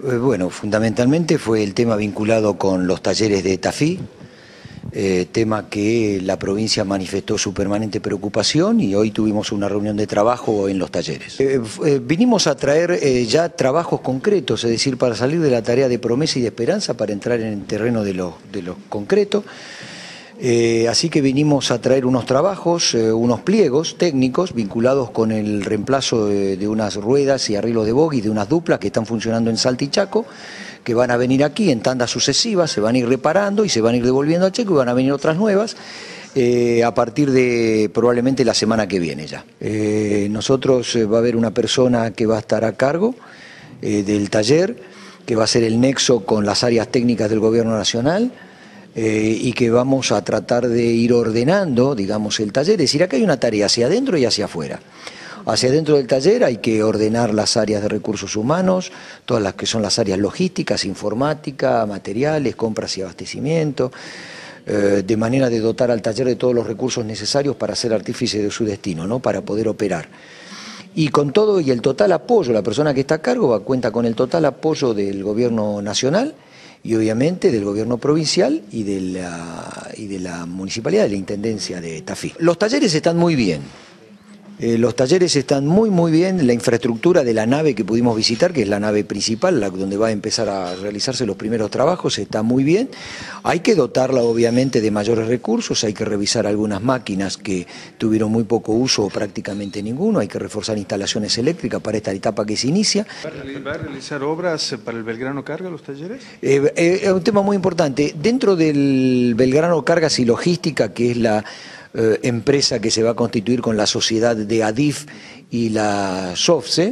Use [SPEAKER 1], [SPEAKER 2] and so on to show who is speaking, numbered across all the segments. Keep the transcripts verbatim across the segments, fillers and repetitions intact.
[SPEAKER 1] Eh, bueno, fundamentalmente fue el tema vinculado con los talleres de Tafí, eh, tema que la provincia manifestó su permanente preocupación y hoy tuvimos una reunión de trabajo en los talleres. Eh, eh, vinimos a traer eh, ya trabajos concretos, es decir, para salir de la tarea de promesa y de esperanza para entrar en el terreno de lo, de lo concreto. Eh, así que vinimos a traer unos trabajos, eh, unos pliegos técnicos vinculados con el reemplazo de, de unas ruedas y arreglos de bogie de unas duplas que están funcionando en Salta y Chaco, que van a venir aquí en tandas sucesivas, se van a ir reparando y se van a ir devolviendo a Chaco y van a venir otras nuevas eh, a partir de probablemente la semana que viene ya. Eh, nosotros eh, va a haber una persona que va a estar a cargo eh, del taller, que va a ser el nexo con las áreas técnicas del Gobierno Nacional. Eh, y que vamos a tratar de ir ordenando, digamos, el taller. Es decir, acá hay una tarea hacia adentro y hacia afuera. Hacia adentro del taller hay que ordenar las áreas de recursos humanos, todas las que son las áreas logísticas, informática, materiales, compras y abastecimiento, eh, de manera de dotar al taller de todos los recursos necesarios para ser artífice de su destino, ¿no? Para poder operar. Y con todo y el total apoyo, la persona que está a cargo va, cuenta con el total apoyo del Gobierno Nacional y obviamente del gobierno provincial y de la, y de la municipalidad, de la intendencia de Tafí. Los talleres están muy bien, eh, los talleres están muy muy bien, la infraestructura de la nave que pudimos visitar, que es la nave principal, la, donde va a empezar a realizarse los primeros trabajos, está muy bien. Hay que dotarla obviamente de mayores recursos, hay que revisar algunas máquinas que tuvieron muy poco uso o prácticamente ninguno, hay que reforzar instalaciones eléctricas para esta etapa que se inicia.
[SPEAKER 2] ¿Va a realizar obras para el Belgrano Carga, los talleres?
[SPEAKER 1] Eh, eh, es un tema muy importante. Dentro del Belgrano Cargas y Logística, que es la eh, empresa que se va a constituir con la sociedad de ADIF y la SOFCE,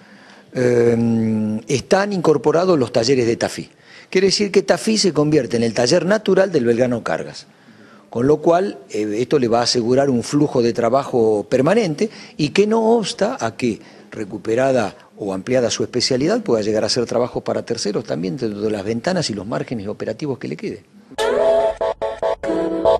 [SPEAKER 1] eh, están incorporados los talleres de Tafí. Quiere decir que Tafí se convierte en el taller natural del Belgrano Cargas, con lo cual eh, esto le va a asegurar un flujo de trabajo permanente y que no obsta a que, recuperada o ampliada su especialidad, pueda llegar a hacer trabajos para terceros también dentro de las ventanas y los márgenes operativos que le quede.